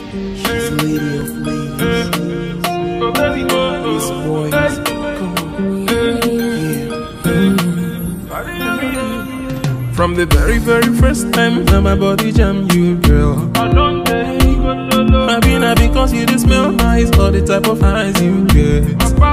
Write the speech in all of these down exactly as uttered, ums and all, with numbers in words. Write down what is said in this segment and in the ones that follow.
She's a lady of ladies. This boy is come on. Yeah. From the very, very first time that my body jam you, girl. I been happy because you just smell nice, all the type of eyes you get.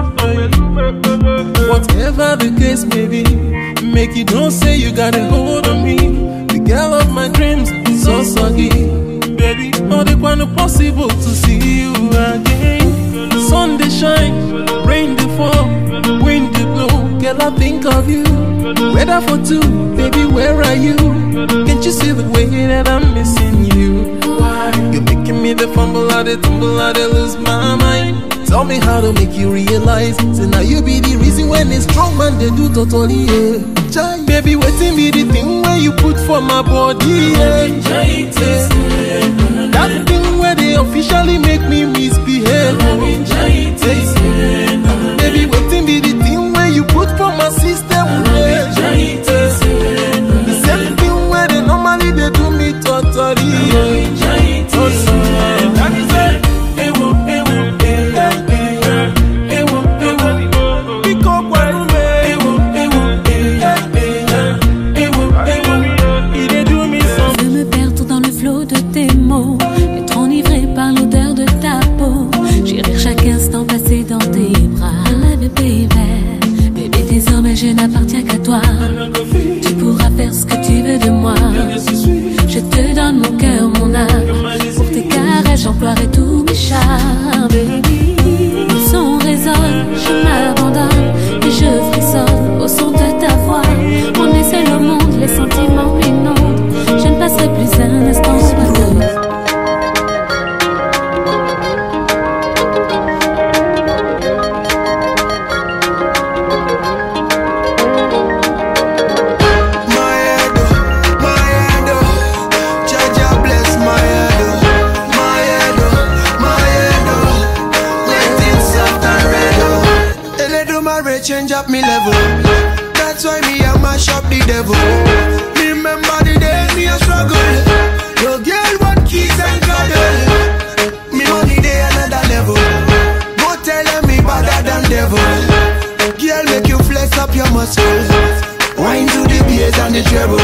Whatever the case may be, make you don't say you got a hold on me. The girl of my dreams is so soggy. Baby, all the kind of possible to see you again. Sun they shine, rain they fall, wind they blow. Girl, I think of you. Weather for two, baby, where are you? Can't you see the way that I'm missing you? Why? You're making me the fumble, I the tumble, I the lose my mind. Tell me how to make you realize. Say now you be the reason when it's strong man they do totally, yeah. Baby, waiting be the thing where you put for my body, yeah. Yeah. That thing where they officially make me misbehave. Yeah. Baby, waiting be the thing where you put for my system, yeah. The same thing where they normally they do me totally, yeah. That is it. Je n'appartiens qu'à toi. Tu pourras faire ce que tu veux de moi. Je te donne mon cœur, mon âme. Pour tes caresses, j'emploierai tous mes charmes. Baby, le son résonne, je m'abandonne et je frissonne au son de ta voix. On est seul au monde, les sentiments m'inondent. Je ne passerai plus un instant sur ma route. Change up me level. That's why me I mash up the devil. Me remember the days me a struggle. Your girl want keys and cuddle. Me money day another level. Go tell them me better than devil. Girl make you flex up your muscle. Wine to the bass and the treble.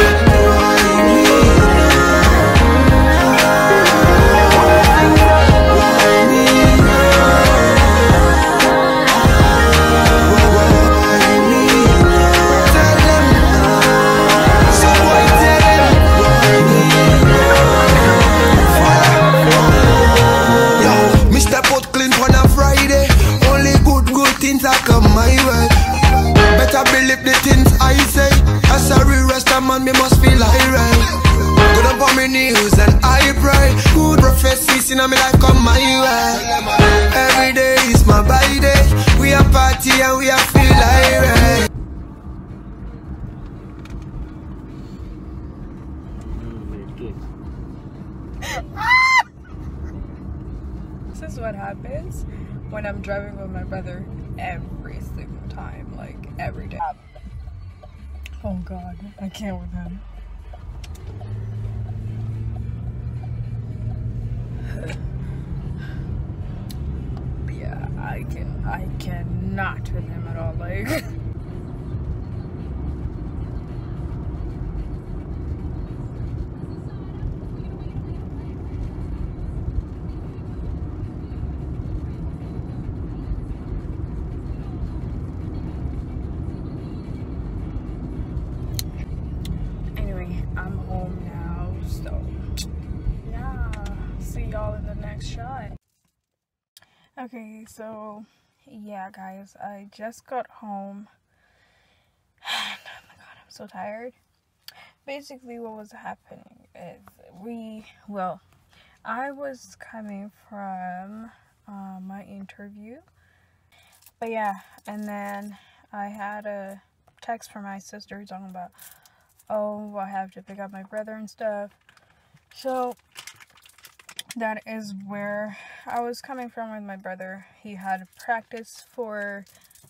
Man, me must feel alright. Good up on my knees and I pray. Good prophecies in my life come my way. Every day is my by day. We are party and we are feel alright. This is what happens when I'm driving with my brother every single time, like every day. Oh God, I can't with him. Yeah, I can, I cannot with him at all, like. I'm home now, so yeah, see y'all in the next shot. Okay, so yeah guys, I just got home. Oh my God, I'm so tired. Basically what was happening is we, well, I was coming from uh, my interview, but yeah, and then I had a text from my sister talking about, oh, I have to pick up my brother and stuff. So that is where I was coming from with my brother. He had practice for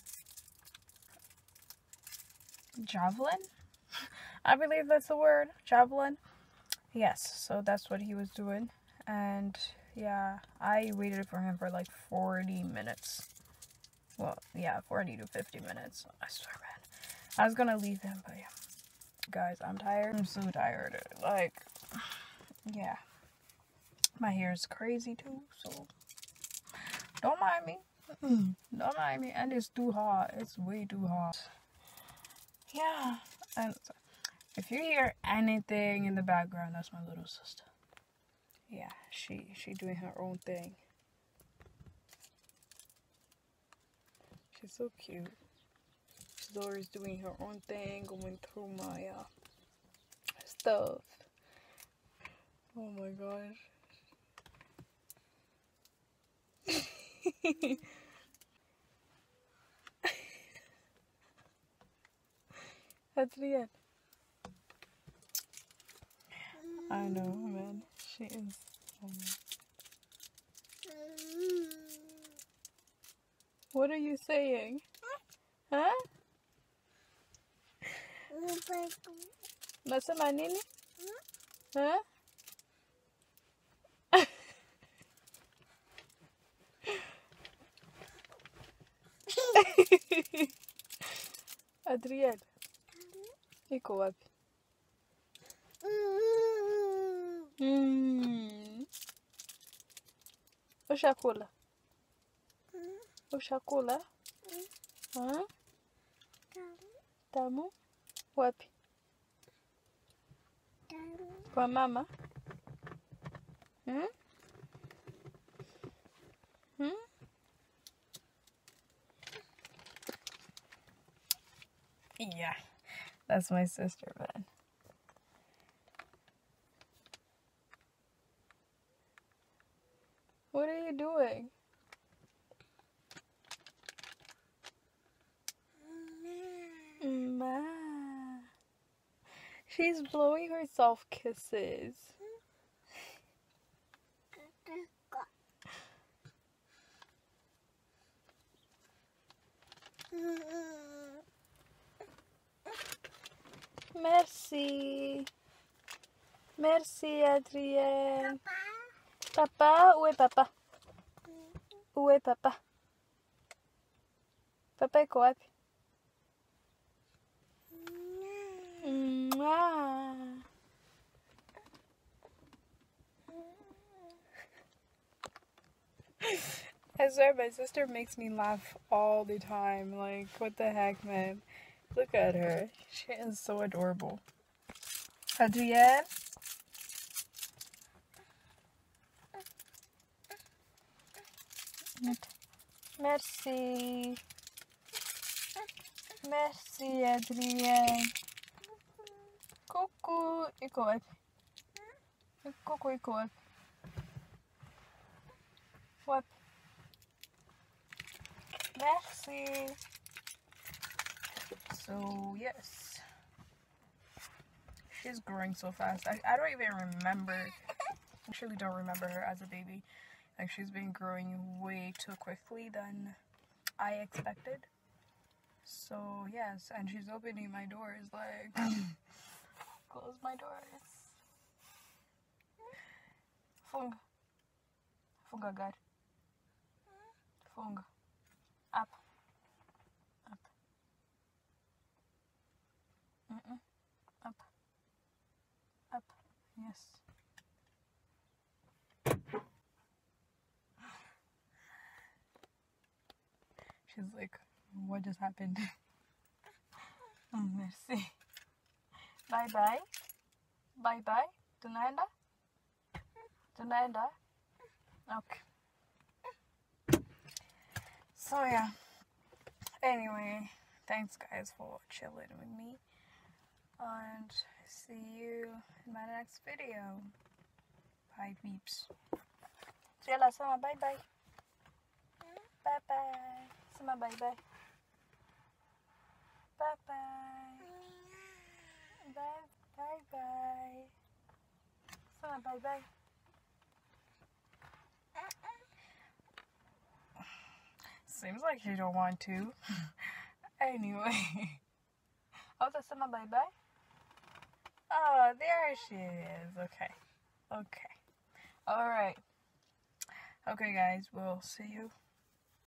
javelin. I believe that's the word, javelin. Yes, so that's what he was doing. And Yeah, I waited for him for like forty minutes. Well, yeah, forty to fifty minutes. I swear, man. I was gonna leave him, but yeah. Guys, I'm tired. I'm so tired. Like, yeah. My hair is crazy too, so don't mind me. Don't mind me. And it's too hot. It's way too hot. Yeah. And if you hear anything in the background, that's my little sister. Yeah, she she doing her own thing. She's so cute. She's always doing her own thing, going through my uh, stuff. Oh my gosh. Adrienne. I know, man. She is. Oh what are you saying? Huh? Nasema nini? Huh? Adrienne, iko wapi? Mm. Ushakula? Ushakula? Huh? Tamu? Wapi? Kwa mama? Hmm? Hmm? Yeah, that's my sister, man. What are you doing? Ma. She's blowing herself kisses. Merci. Merci, Adrienne. Papa? Papa? Où est papa? Où est papa? Papa est quoi? Mwah. I swear my sister makes me laugh all the time. Like, what the heck, man? Look at her. She is so adorable. Adrienne? Merci. Merci, Adrienne. Coucou. Iko wapi? Coucou, iko wapi? Wapi? Merci. So, yes. She's growing so fast. I, I don't even remember. I actually don't remember her as a baby. Like, she's been growing way too quickly than I expected. So, yes. And she's opening my doors. Like, close my doors. Funga. Funga, God. Funga. Up. Up. Mm-mm. Up. Up. Yes. She's like, what just happened? Oh, merci. Bye-bye. Bye-bye. Tunaenda? Tunaenda? Okay. So, yeah. Anyway, thanks, guys, for chilling with me. And see you in my next video. Bye, peeps. Sila sama bye-bye. Bye-bye. Sama bye-bye. Bye-bye. Bye-bye. Sama bye-bye. Seems like you don't want to. Anyway. Oh, that's Sama bye-bye? Oh, there she is. Okay. Okay. Alright. Okay guys, we'll see you